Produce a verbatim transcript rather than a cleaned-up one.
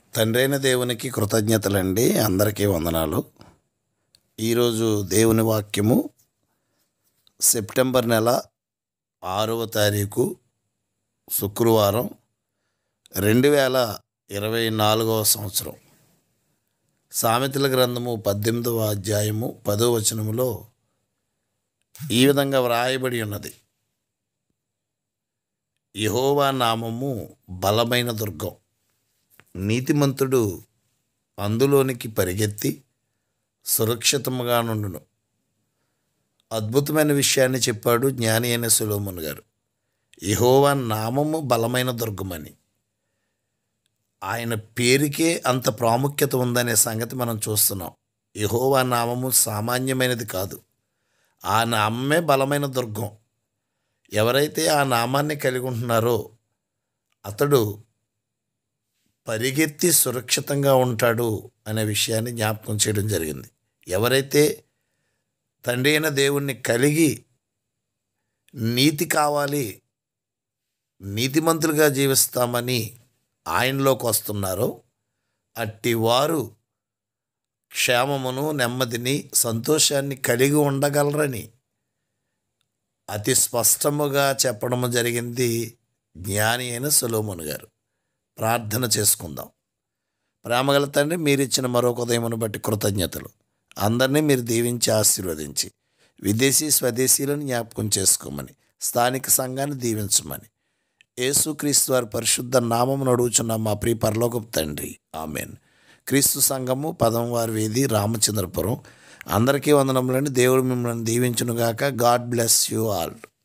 తండ్రైన దేవునికి కృతజ్ఞతలండి. అందరికీ వందనాలు. ఈరోజు దేవుని వాక్యము సెప్టెంబర్ నెల ఆరవ తారీఖు శుక్రవారం రెండు వేల ఇరవై నాలుగవ సంవత్సరం. సామెతల గ్రంథము పద్దెనిమిదవ అధ్యాయము పదో వచనములో ఈ విధంగా వ్రాయబడి ఉన్నది: యెహోవా నామము బలమైన దుర్గం, నీతిమంతుడు అందులోనికి పరిగెత్తి సురక్షితముగా నుండును. అద్భుతమైన విషయాన్ని చెప్పాడు జ్ఞాని అయిన సొలొమోను గారు. యెహోవా నామము బలమైన దుర్గమని, ఆయన పేరుకే అంత ప్రాముఖ్యత ఉందనే సంగతి మనం చూస్తున్నాం. యెహోవా నామము సామాన్యమైనది కాదు. ఆ నామమే బలమైన దుర్గం. ఎవరైతే ఆ నామాన్ని కలిగి ఉంటున్నారో అతడు పరిగెత్తి సురక్షితంగా ఉంటాడు అనే విషయాన్ని జ్ఞాపకం చేయడం జరిగింది. ఎవరైతే తండ్రి అయిన దేవుణ్ణి కలిగి నీతి కావాలి, నీతిమంతులుగా జీవిస్తామని ఆయనలోకి వస్తున్నారో అట్టి వారు క్షేమమును, నెమ్మదిని, సంతోషాన్ని కలిగి ఉండగలరని అతి స్పష్టముగా చెప్పడం జరిగింది జ్ఞాని అయిన సొలొమోను గారు. ప్రార్థన చేసుకుందాం. ప్రేమగల తండ్రి, మీరు ఇచ్చిన మరొక ఉదయమును బట్టి కృతజ్ఞతలు. అందరినీ మీరు దీవించి ఆశీర్వదించి విదేశీ స్వదేశీలను జ్ఞాపకం చేసుకోమని, స్థానిక సంఘాన్ని దీవించమని యేసుక్రీస్తు వారి పరిశుద్ధ నామమును అడుగుచున్న మా ప్రియ పరలోకపు తండ్రి, ఆమెన్. క్రీస్తు సంఘము పదం వారి వీధి, రామచంద్రపురం. అందరికీ వందనములని. దేవుడు మిమ్మల్ని దీవించునుగాక. God bless you all.